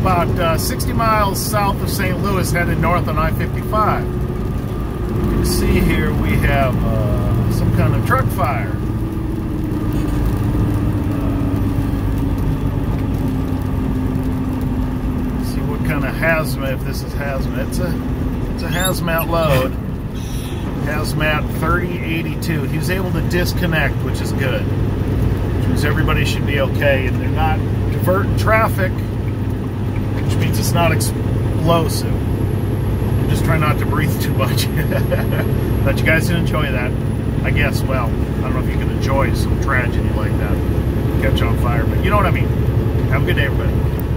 about 60 miles south of St. Louis, headed north on I-55. You can see here we have some kind of truck fire. See what kind of hazmat, if this is hazmat. It's a hazmat load. Hazmat 3082. He was able to disconnect, which is good. Which means everybody should be okay, and they're not diverting traffic, which means it's not explosive. I'm just trying not to breathe too much. Thought you guys did enjoy that. I guess, well, I don't know if you can enjoy some tragedy like that. Catch on fire, but you know what I mean. Have a good day, everybody.